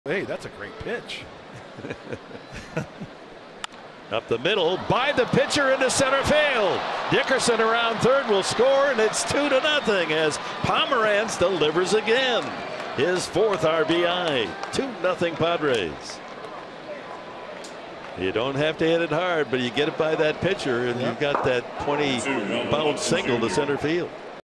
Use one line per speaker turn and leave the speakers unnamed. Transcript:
Hey, that's a great pitch.
Up the middle by the pitcher into center field. Dickerson around third will score, and it's 2-0 as Pomeranz delivers again. His fourth RBI. 2-0 Padres. You don't have to hit it hard, but you get it by that pitcher, and you've got that 20-pound single to center field.